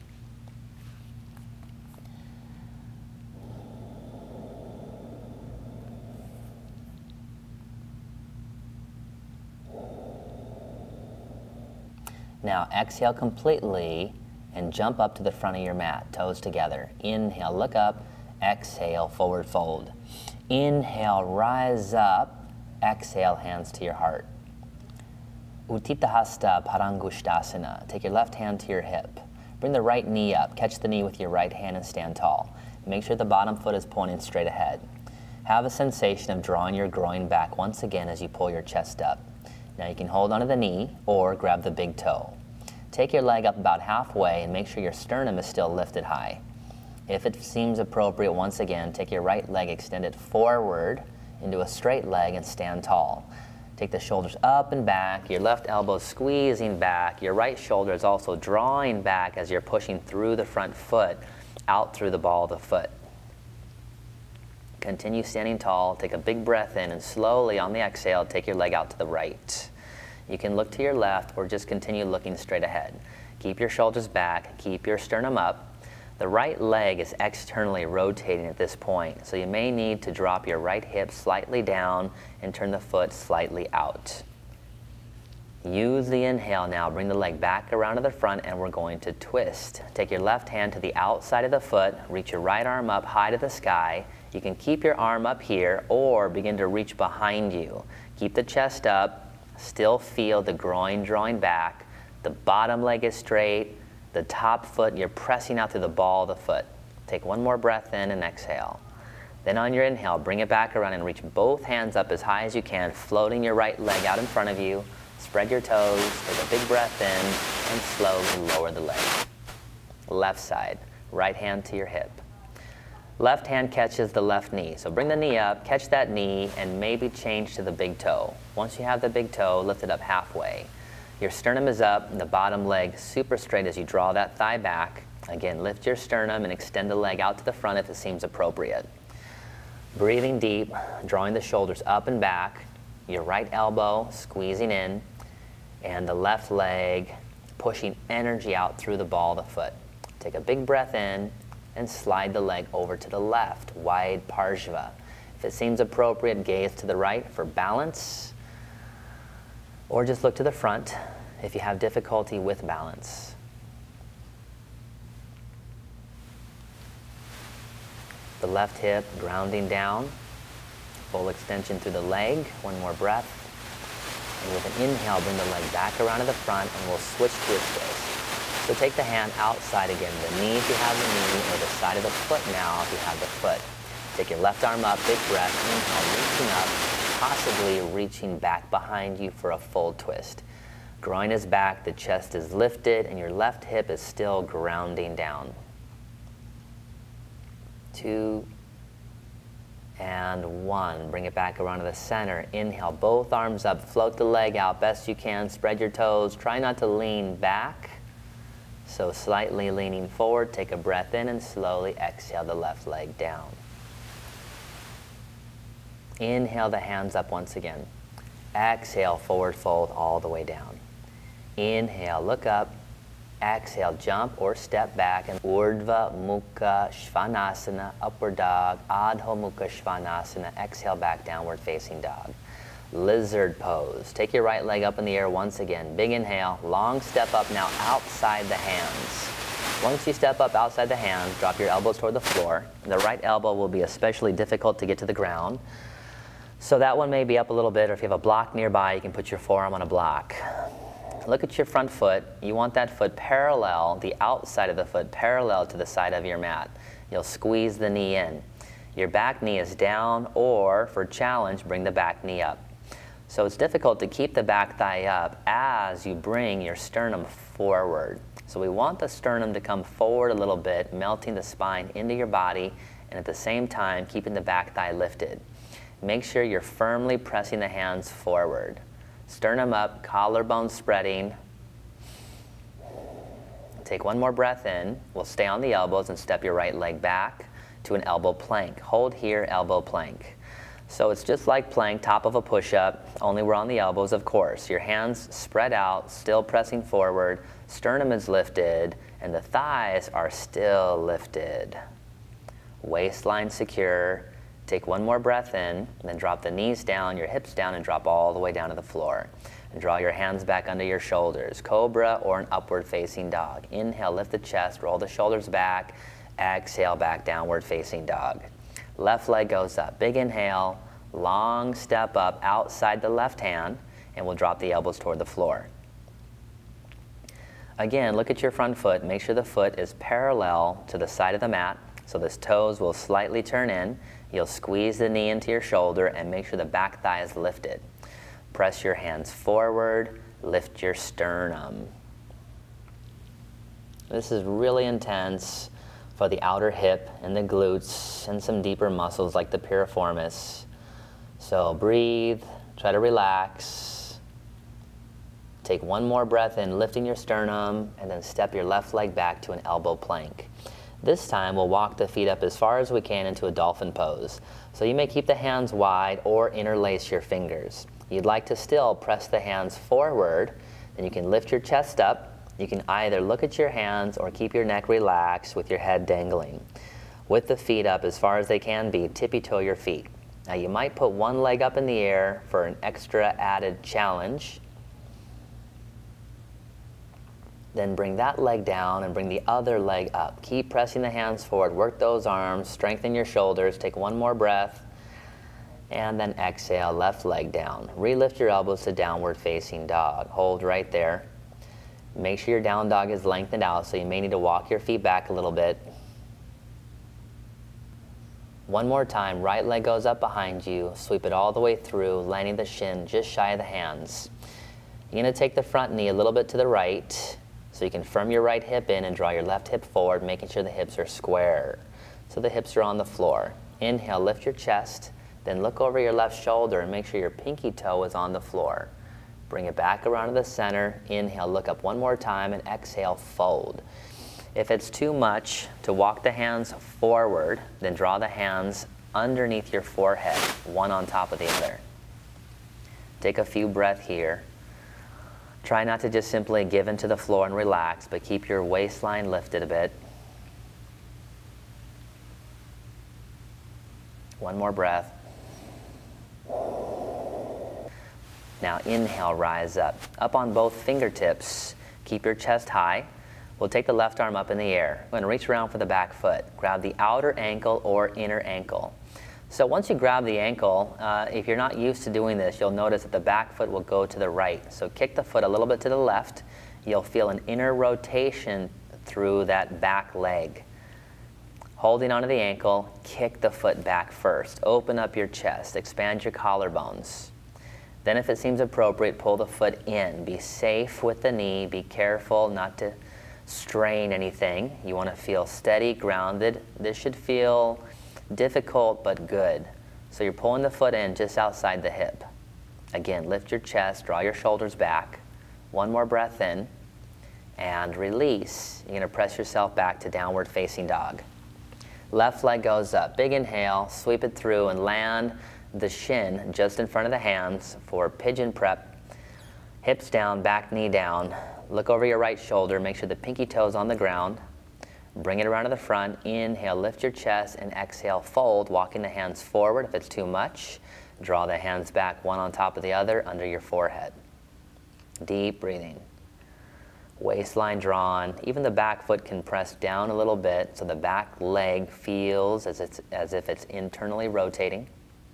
[SPEAKER 1] Now exhale completely and jump up to the front of your mat, toes together. Inhale, look up. Exhale, forward fold. Inhale, rise up. Exhale, hands to your heart. Utthita Hasta Parangushtasana. Take your left hand to your hip. Bring the right knee up. Catch the knee with your right hand and stand tall. Make sure the bottom foot is pointing straight ahead. Have a sensation of drawing your groin back once again as you pull your chest up. Now you can hold onto the knee or grab the big toe. Take your leg up about halfway and make sure your sternum is still lifted high. If it seems appropriate, once again, take your right leg, extend it forward into a straight leg and stand tall. Take the shoulders up and back, your left elbow squeezing back, your right shoulder is also drawing back as you're pushing through the front foot, out through the ball of the foot. Continue standing tall, take a big breath in, and slowly on the exhale, take your leg out to the right. You can look to your left or just continue looking straight ahead. Keep your shoulders back, keep your sternum up. The right leg is externally rotating at this point, so you may need to drop your right hip slightly down and turn the foot slightly out. Use the inhale now. Bring the leg back around to the front and we're going to twist. Take your left hand to the outside of the foot, reach your right arm up high to the sky. You can keep your arm up here or begin to reach behind you. Keep the chest up, still feel the groin drawing back. The bottom leg is straight. The top foot, you're pressing out through the ball of the foot. Take one more breath in and exhale. Then on your inhale, bring it back around and reach both hands up as high as you can, floating your right leg out in front of you. Spread your toes, take a big breath in, and slowly lower the leg. Left side, right hand to your hip. Left hand catches the left knee. So bring the knee up, catch that knee, and maybe change to the big toe. Once you have the big toe, lift it up halfway. Your sternum is up and the bottom leg super straight as you draw that thigh back. Again, lift your sternum and extend the leg out to the front if it seems appropriate. Breathing deep, drawing the shoulders up and back, your right elbow squeezing in, and the left leg pushing energy out through the ball of the foot. Take a big breath in and slide the leg over to the left, wide Parshva. If it seems appropriate, gaze to the right for balance, or just look to the front if you have difficulty with balance. The left hip grounding down, full extension through the leg, one more breath. And with an inhale, bring the leg back around to the front and we'll switch to a twist. So take the hand outside again, the knee if you have the knee, or the side of the foot now if you have the foot. Take your left arm up, big breath, inhale, reaching up. possibly reaching back behind you for a full twist. Groin is back, the chest is lifted, and your left hip is still grounding down. Two, and one. Bring it back around to the center. Inhale, both arms up, float the leg out best you can, spread your toes. Try not to lean back, so slightly leaning forward. Take a breath in and slowly exhale the left leg down. Inhale the hands up once again. Exhale, forward fold all the way down. Inhale, look up. Exhale, jump or step back. And Urdhva Mukha Svanasana, upward dog. Adho Mukha Svanasana, exhale back, downward facing dog. Lizard pose. Take your right leg up in the air once again. Big inhale, long step up now outside the hands. Once you step up outside the hands, drop your elbows toward the floor. The right elbow will be especially difficult to get to the ground. So that one may be up a little bit, or if you have a block nearby, you can put your forearm on a block. Look at your front foot. You want that foot parallel, the outside of the foot parallel to the side of your mat. You'll squeeze the knee in. Your back knee is down, or for challenge, bring the back knee up. So it's difficult to keep the back thigh up as you bring your sternum forward. So we want the sternum to come forward a little bit, melting the spine into your body, and at the same time, keeping the back thigh lifted. Make sure you're firmly pressing the hands forward. Sternum up, collarbone spreading. Take one more breath in. We'll stay on the elbows and step your right leg back to an elbow plank. Hold here, elbow plank. So it's just like plank, top of a push-up, only we're on the elbows, of course. Your hands spread out, still pressing forward. Sternum is lifted, and the thighs are still lifted. Waistline secure. Take one more breath in, then drop the knees down, your hips down, and drop all the way down to the floor. And draw your hands back under your shoulders. Cobra or an upward facing dog. Inhale, lift the chest, roll the shoulders back. Exhale, back, downward facing dog. Left leg goes up. Big inhale, long step up outside the left hand, and we'll drop the elbows toward the floor. Again, look at your front foot. Make sure the foot is parallel to the side of the mat, so the toes will slightly turn in. You'll squeeze the knee into your shoulder and make sure the back thigh is lifted. Press your hands forward, lift your sternum. This is really intense for the outer hip and the glutes and some deeper muscles like the piriformis. So breathe, try to relax. Take one more breath in, lifting your sternum, and then step your left leg back to an elbow plank. This time we'll walk the feet up as far as we can into a dolphin pose. So you may keep the hands wide or interlace your fingers. You'd like to still press the hands forward, then you can lift your chest up. You can either look at your hands or keep your neck relaxed with your head dangling. With the feet up as far as they can be, tippy-toe your feet. Now you might put one leg up in the air for an extra added challenge. Then bring that leg down and bring the other leg up. Keep pressing the hands forward. Work those arms. Strengthen your shoulders. Take one more breath. And then exhale, left leg down. Relift your elbows to downward facing dog. Hold right there. Make sure your down dog is lengthened out, so you may need to walk your feet back a little bit. One more time. Right leg goes up behind you. Sweep it all the way through, landing the shin just shy of the hands. You're going to take the front knee a little bit to the right, so you can firm your right hip in and draw your left hip forward, making sure the hips are square. So the hips are on the floor. Inhale, lift your chest, then look over your left shoulder and make sure your pinky toe is on the floor. Bring it back around to the center. Inhale, look up one more time, and exhale, fold. If it's too much to walk the hands forward, then draw the hands underneath your forehead, one on top of the other. Take a few breaths here. Try not to just simply give into the floor and relax, but keep your waistline lifted a bit. One more breath. Now inhale, rise up. Up on both fingertips. Keep your chest high. We'll take the left arm up in the air. We're going to reach around for the back foot. Grab the outer ankle or inner ankle. So once you grab the ankle, uh, if you're not used to doing this, you'll notice that the back foot will go to the right. So kick the foot a little bit to the left. You'll feel an inner rotation through that back leg. Holding onto the ankle, kick the foot back first. Open up your chest, expand your collarbones. Then if it seems appropriate, pull the foot in. Be safe with the knee. Be careful not to strain anything. You want to feel steady, grounded. This should feel difficult but good. So you're pulling the foot in just outside the hip. Again, lift your chest, draw your shoulders back. One more breath in, and release. You're going to press yourself back to downward facing dog. Left leg goes up. Big inhale, sweep it through and land the shin just in front of the hands for pigeon prep. Hips down, back knee down. Look over your right shoulder, make sure the pinky toe's on the ground. Bring it around to the front. Inhale, lift your chest, and exhale, fold, walking the hands forward. If it's too much, draw the hands back, one on top of the other, under your forehead. Deep breathing. Waistline drawn. Even the back foot can press down a little bit so the back leg feels as, it's, as if it's internally rotating.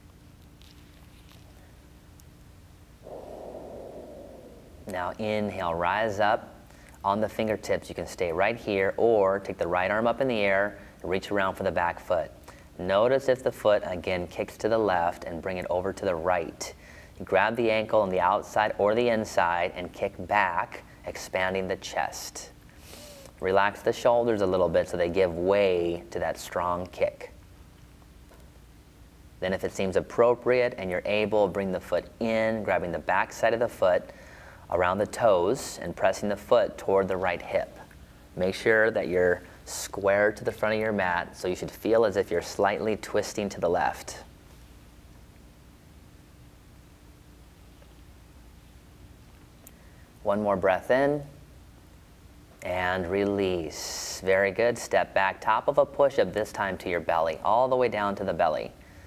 [SPEAKER 1] Now inhale, rise up on the fingertips. You can stay right here or take the right arm up in the air, reach around for the back foot. Notice if the foot, again, kicks to the left and bring it over to the right. You grab the ankle on the outside or the inside and kick back, expanding the chest. Relax the shoulders a little bit so they give way to that strong kick. Then if it seems appropriate and you're able, bring the foot in, grabbing the back side of the foot around the toes and pressing the foot toward the right hip. Make sure that you're square to the front of your mat, so you should feel as if you're slightly twisting to the left. One more breath in, and release. Very good. Step back, top of a push-up, this time to your belly, all the way down to the belly.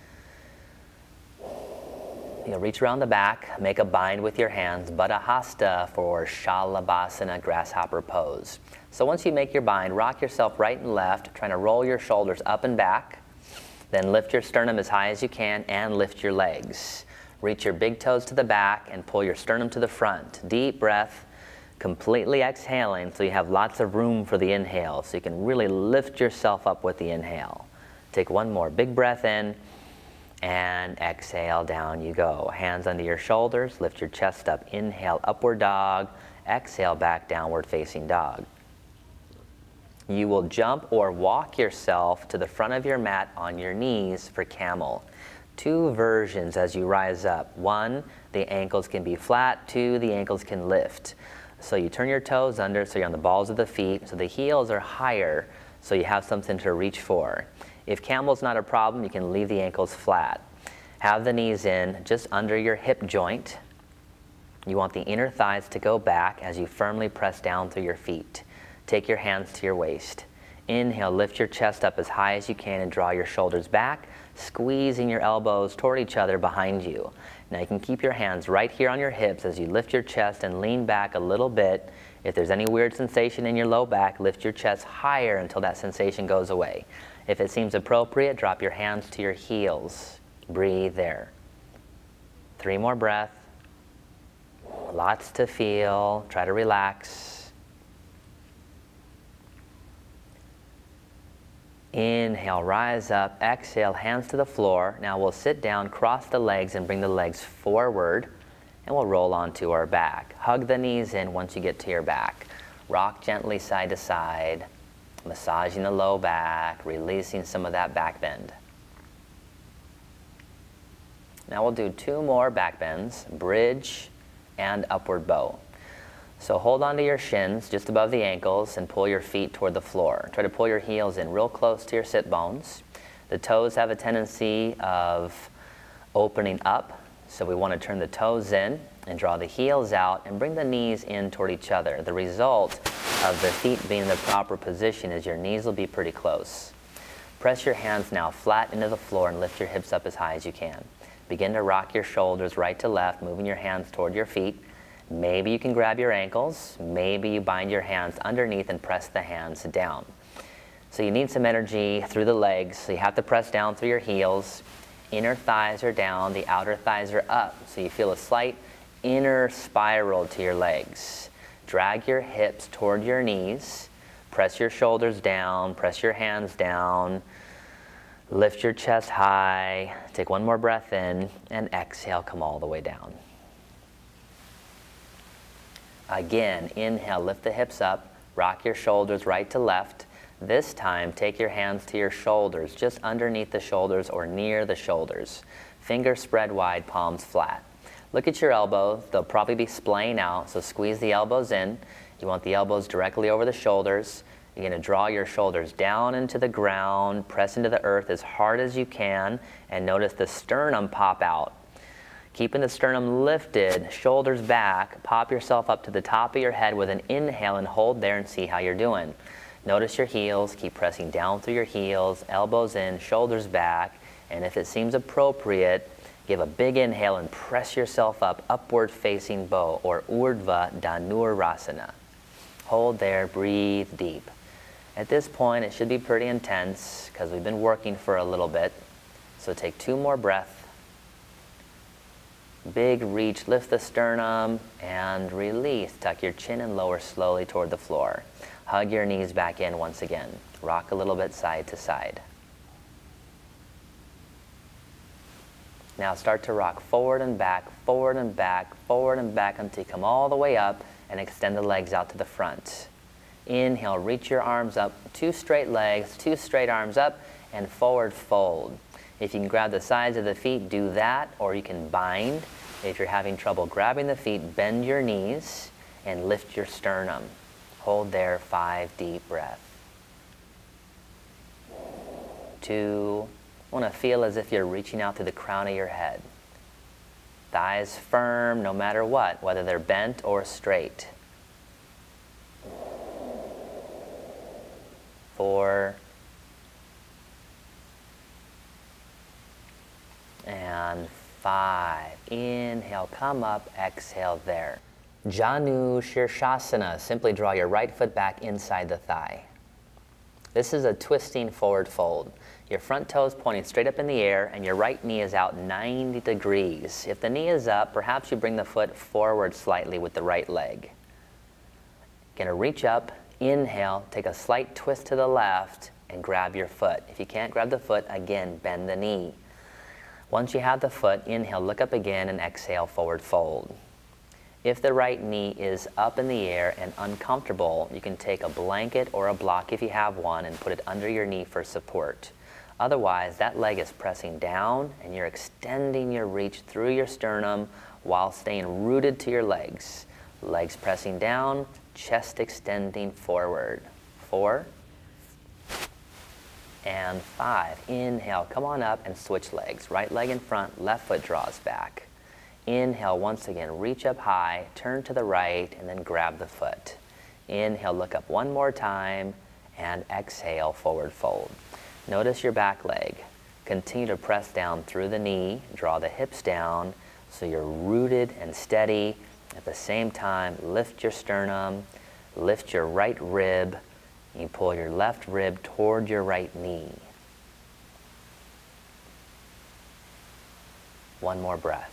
[SPEAKER 1] You'll reach around the back, make a bind with your hands, Baddha Hasta for Shalabhasana, grasshopper pose. So once you make your bind, rock yourself right and left, trying to roll your shoulders up and back. Then lift your sternum as high as you can and lift your legs. Reach your big toes to the back and pull your sternum to the front. Deep breath, completely exhaling so you have lots of room for the inhale, so you can really lift yourself up with the inhale. Take one more big breath in and exhale, down you go. Hands under your shoulders, lift your chest up. Inhale, upward dog. Exhale, back downward facing dog. You will jump or walk yourself to the front of your mat on your knees for camel. Two versions as you rise up. One, the ankles can be flat. Two, the ankles can lift. So you turn your toes under so you're on the balls of the feet. So the heels are higher so you have something to reach for. If camel's not a problem, you can leave the ankles flat. Have the knees in just under your hip joint. You want the inner thighs to go back as you firmly press down through your feet. Take your hands to your waist. Inhale, lift your chest up as high as you can and draw your shoulders back, squeezing your elbows toward each other behind you. Now you can keep your hands right here on your hips as you lift your chest and lean back a little bit. If there's any weird sensation in your low back, lift your chest higher until that sensation goes away. If it seems appropriate, drop your hands to your heels. Breathe there. Three more breaths. Lots to feel. Try to relax. Inhale, rise up. Exhale, hands to the floor. Now we'll sit down, cross the legs, and bring the legs forward, and we'll roll onto our back. Hug the knees in once you get to your back. Rock gently side to side, massaging the low back, releasing some of that back bend. Now we'll do two more back bends, bridge and upward bow. So hold on to your shins just above the ankles and pull your feet toward the floor. Try to pull your heels in real close to your sit bones. The toes have a tendency of opening up, so we want to turn the toes in and draw the heels out and bring the knees in toward each other. The result of the feet being in the proper position is your knees will be pretty close. Press your hands now flat into the floor and lift your hips up as high as you can. Begin to rock your shoulders right to left, moving your hands toward your feet. Maybe you can grab your ankles. Maybe you bind your hands underneath and press the hands down. So you need some energy through the legs, so you have to press down through your heels. Inner thighs are down, the outer thighs are up, so you feel a slight inner spiral to your legs. Drag your hips toward your knees. Press your shoulders down, press your hands down, lift your chest high, take one more breath in, and exhale, come all the way down. Again, inhale, lift the hips up, rock your shoulders right to left. This time, take your hands to your shoulders, just underneath the shoulders or near the shoulders. Fingers spread wide, palms flat. Look at your elbows. They'll probably be splaying out, so squeeze the elbows in. You want the elbows directly over the shoulders. You're going to draw your shoulders down into the ground, press into the earth as hard as you can, and notice the sternum pop out. Keeping the sternum lifted, shoulders back, pop yourself up to the top of your head with an inhale and hold there and see how you're doing. Notice your heels, keep pressing down through your heels, elbows in, shoulders back, and if it seems appropriate, give a big inhale and press yourself up, upward facing bow, or Urdhva Dhanurasana. Hold there, breathe deep. At this point, it should be pretty intense because we've been working for a little bit. So take two more breaths. Big reach, lift the sternum, and release. Tuck your chin and lower slowly toward the floor. Hug your knees back in once again. Rock a little bit side to side. Now start to rock forward and back, forward and back, forward and back until you come all the way up and extend the legs out to the front. Inhale, reach your arms up, two straight legs, two straight arms up, and forward fold. If you can grab the sides of the feet, do that, or you can bind. If you're having trouble grabbing the feet, bend your knees and lift your sternum. Hold there, five deep breaths. Two. I want to feel as if you're reaching out through the crown of your head. Thighs firm no matter what, whether they're bent or straight. Four. And five. Inhale, come up, exhale there. Janu Shirshasana. Simply draw your right foot back inside the thigh. This is a twisting forward fold. Your front toe is pointing straight up in the air and your right knee is out ninety degrees. If the knee is up, perhaps you bring the foot forward slightly with the right leg. Gonna reach up, inhale, take a slight twist to the left and grab your foot. If you can't grab the foot, again, bend the knee. Once you have the foot, inhale, look up again and exhale, forward fold. If the right knee is up in the air and uncomfortable, you can take a blanket or a block if you have one and put it under your knee for support. Otherwise, that leg is pressing down and you're extending your reach through your sternum while staying rooted to your legs. Legs pressing down, chest extending forward. Four and five. Inhale, come on up and switch legs. Right leg in front, left foot draws back. Inhale, once again, reach up high, turn to the right, and then grab the foot. Inhale, look up one more time, and exhale, forward fold. Notice your back leg. Continue to press down through the knee, draw the hips down so you're rooted and steady. At the same time, lift your sternum, lift your right rib, you pull your left rib toward your right knee. One more breath.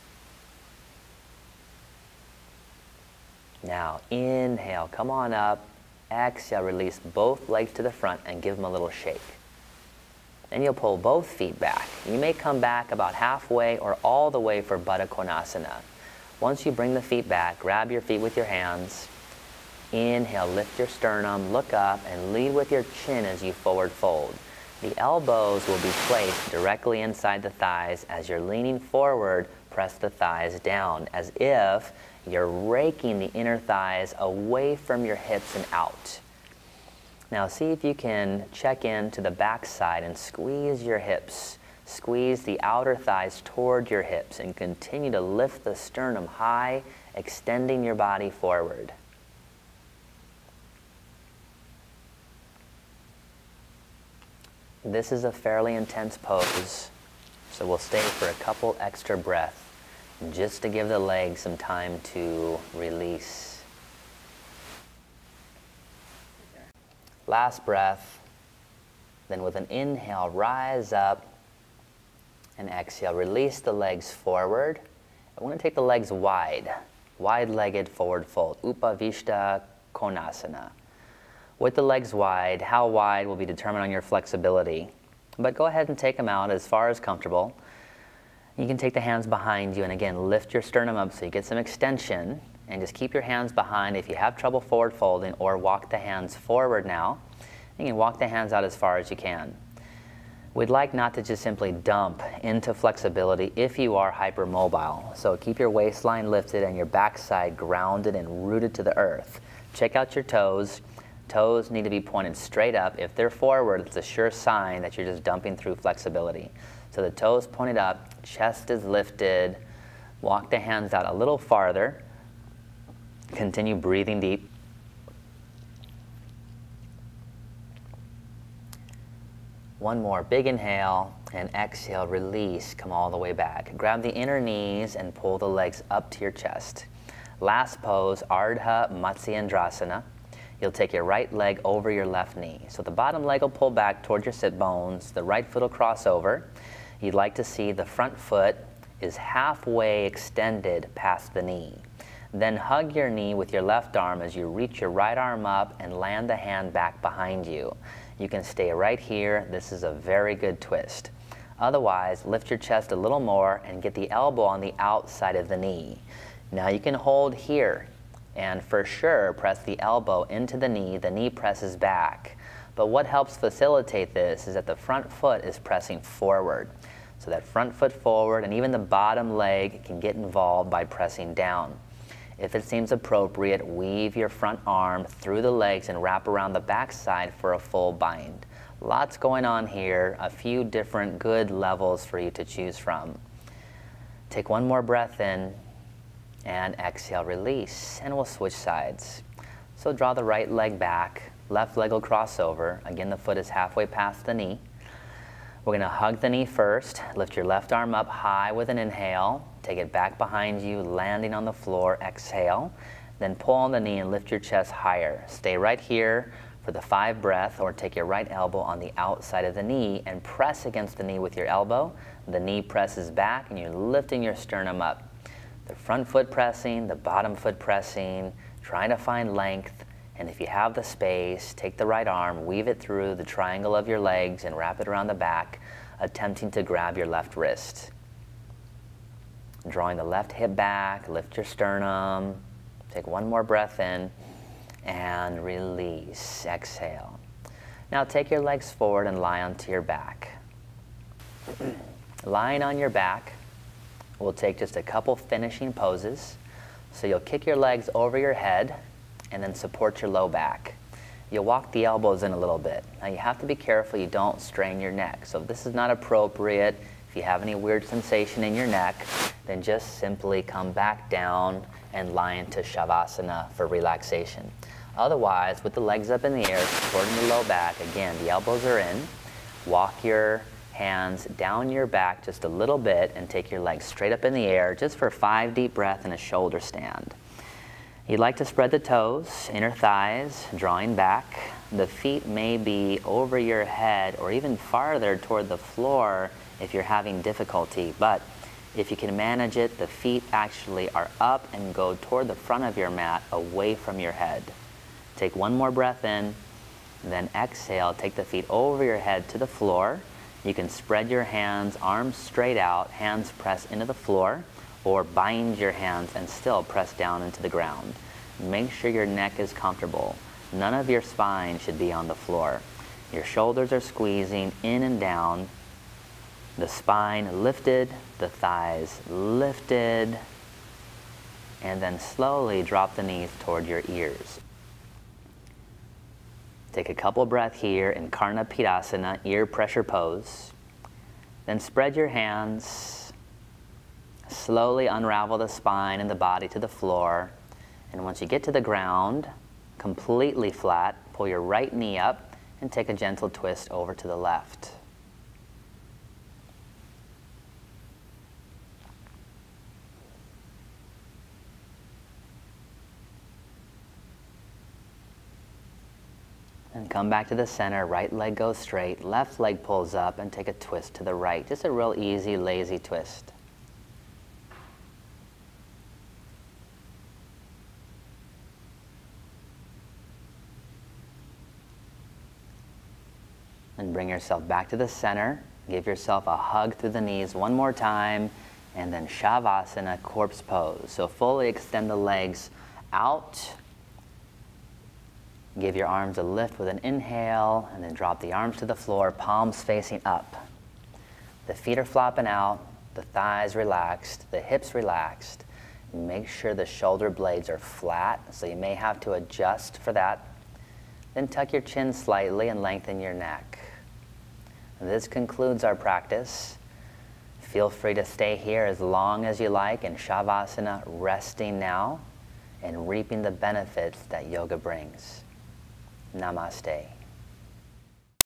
[SPEAKER 1] Now inhale, come on up, exhale, release both legs to the front and give them a little shake. Then you'll pull both feet back. You may come back about halfway or all the way for Baddha Konasana. Once you bring the feet back, grab your feet with your hands. Inhale, lift your sternum, look up, and lead with your chin as you forward fold. The elbows will be placed directly inside the thighs. As you're leaning forward, press the thighs down as if you're raking the inner thighs away from your hips and out. Now see if you can check in to the back side and squeeze your hips. Squeeze the outer thighs toward your hips and continue to lift the sternum high, extending your body forward. This is a fairly intense pose, so we'll stay for a couple extra breaths just to give the legs some time to release. Last breath, then with an inhale, rise up, and exhale, release the legs forward. I want to take the legs wide, wide-legged forward fold, Upavishta Konasana. With the legs wide, how wide will be determined on your flexibility. But go ahead and take them out as far as comfortable. You can take the hands behind you and again lift your sternum up so you get some extension, and just keep your hands behind if you have trouble forward folding, or walk the hands forward now. You can walk the hands out as far as you can. We'd like not to just simply dump into flexibility if you are hypermobile. So keep your waistline lifted and your backside grounded and rooted to the earth. Check out your toes. Toes need to be pointed straight up. If they're forward, it's a sure sign that you're just dumping through flexibility. So the toes pointed up, chest is lifted. Walk the hands out a little farther. Continue breathing deep. One more big inhale, and exhale, release, come all the way back. Grab the inner knees and pull the legs up to your chest. Last pose, Ardha Matsyendrasana. You'll take your right leg over your left knee. So the bottom leg will pull back towards your sit bones, the right foot will cross over. You'd like to see the front foot is halfway extended past the knee. Then hug your knee with your left arm as you reach your right arm up and land the hand back behind you. You can stay right here. This is a very good twist. Otherwise, lift your chest a little more and get the elbow on the outside of the knee. Now you can hold here and for sure press the elbow into the knee. The knee presses back. But what helps facilitate this is that the front foot is pressing forward. So that front foot forward, and even the bottom leg can get involved by pressing down. If it seems appropriate, weave your front arm through the legs and wrap around the backside for a full bind. Lots going on here, a few different good levels for you to choose from. Take one more breath in and exhale, release, and we'll switch sides. So draw the right leg back, left leg will cross over. Again, the foot is halfway past the knee. We're going to hug the knee first. Lift your left arm up high with an inhale. Take it back behind you, landing on the floor. Exhale. Then pull on the knee and lift your chest higher. Stay right here for the five breath, or take your right elbow on the outside of the knee and press against the knee with your elbow. The knee presses back and you're lifting your sternum up. The front foot pressing, the bottom foot pressing, trying to find length. And if you have the space, take the right arm, weave it through the triangle of your legs and wrap it around the back, attempting to grab your left wrist. Drawing the left hip back, lift your sternum, take one more breath in, and release, exhale. Now take your legs forward and lie onto your back. Lying on your back, we'll take just a couple finishing poses. So you'll kick your legs over your head, and then support your low back. You'll walk the elbows in a little bit. Now you have to be careful you don't strain your neck. So if this is not appropriate, if you have any weird sensation in your neck, then just simply come back down and lie into Shavasana for relaxation. Otherwise, with the legs up in the air, supporting the low back, again, the elbows are in. Walk your hands down your back just a little bit and take your legs straight up in the air just for five deep breaths and a shoulder stand. You'd like to spread the toes, inner thighs, drawing back. The feet may be over your head or even farther toward the floor if you're having difficulty. But if you can manage it, the feet actually are up and go toward the front of your mat, away from your head. Take one more breath in, then exhale. Take the feet over your head to the floor. You can spread your hands, arms straight out, hands press into the floor, or bind your hands and still press down into the ground. Make sure your neck is comfortable. None of your spine should be on the floor. Your shoulders are squeezing in and down. The spine lifted, the thighs lifted, and then slowly drop the knees toward your ears. Take a couple breaths here in Karna Pidasana, ear pressure pose. Then spread your hands. Slowly unravel the spine and the body to the floor. And once you get to the ground, completely flat, pull your right knee up and take a gentle twist over to the left. And come back to the center, right leg goes straight, left leg pulls up, and take a twist to the right. Just a real easy, lazy twist. And bring yourself back to the center. Give yourself a hug through the knees one more time, and then Shavasana, corpse pose. So fully extend the legs out. Give your arms a lift with an inhale, and then drop the arms to the floor, palms facing up. The feet are flopping out, the thighs relaxed, the hips relaxed. Make sure the shoulder blades are flat, so you may have to adjust for that. Then tuck your chin slightly and lengthen your neck. And this concludes our practice. Feel free to stay here as long as you like in Shavasana, resting now and reaping the benefits that yoga brings. Namaste.